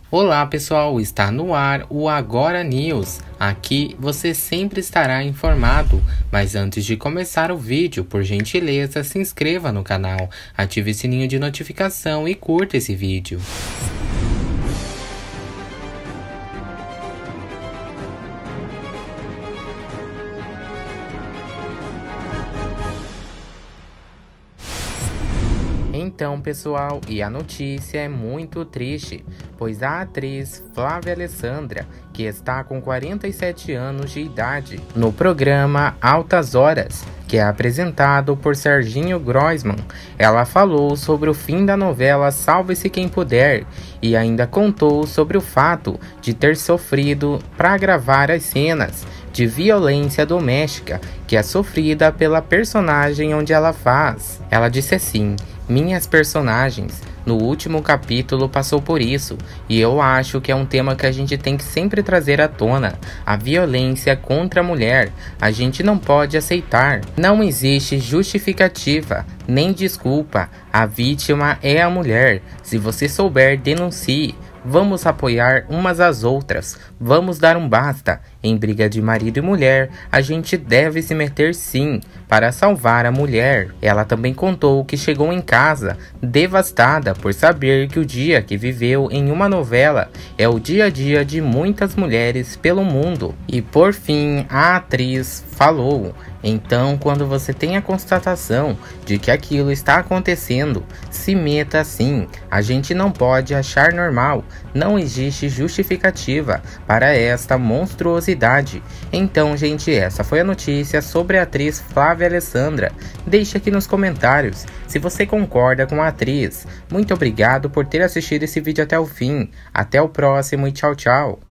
Olá pessoal, está no ar o Agora News. Aqui você sempre estará informado, mas antes de começar o vídeo, por gentileza, se inscreva no canal, ative o sininho de notificação e curta esse vídeo. Então pessoal, e a notícia é muito triste, pois a atriz Flávia Alessandra, que está com 47 anos de idade, no programa Altas Horas, que é apresentado por Serginho Groisman, ela falou sobre o fim da novela Salve-se Quem Puder e ainda contou sobre o fato de ter sofrido para gravar as cenas de violência doméstica que é sofrida pela personagem onde ela faz. Ela disse assim: "Minhas personagens no último capítulo passou por isso, e eu acho que é um tema que a gente tem que sempre trazer à tona. A violência contra a mulher, a gente não pode aceitar. Não existe justificativa, nem desculpa. A vítima é a mulher. Se você souber, denuncie. Vamos apoiar umas às outras. Vamos dar um basta. Em briga de marido e mulher, a gente deve se meter sim, para salvar a mulher." Ela também contou que chegou em casa devastada por saber que o dia que viveu em uma novela é o dia a dia de muitas mulheres pelo mundo. E por fim, a atriz falou: "Então, quando você tem a constatação de que aquilo está acontecendo, se meta sim. A gente não pode achar normal. Não existe justificativa para esta monstruosidade." Então, gente, essa foi a notícia sobre a atriz Flávia Alessandra. Deixe aqui nos comentários se você concorda com a atriz. Muito obrigado por ter assistido esse vídeo até o fim. Até o próximo e tchau, tchau.